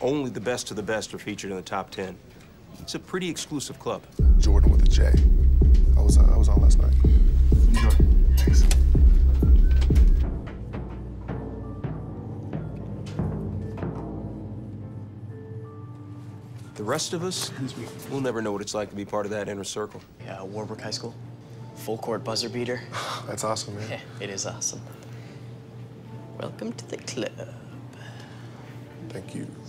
only the best of the best are featured in the top 10. It's a pretty exclusive club. Jordan with a J. I was on last night. Enjoy. Thanks. The rest of us, we'll never know what it's like to be part of that inner circle. Yeah, Warburg High School. Full court buzzer beater. That's awesome, man. Yeah, it is awesome. Welcome to the club. Thank you.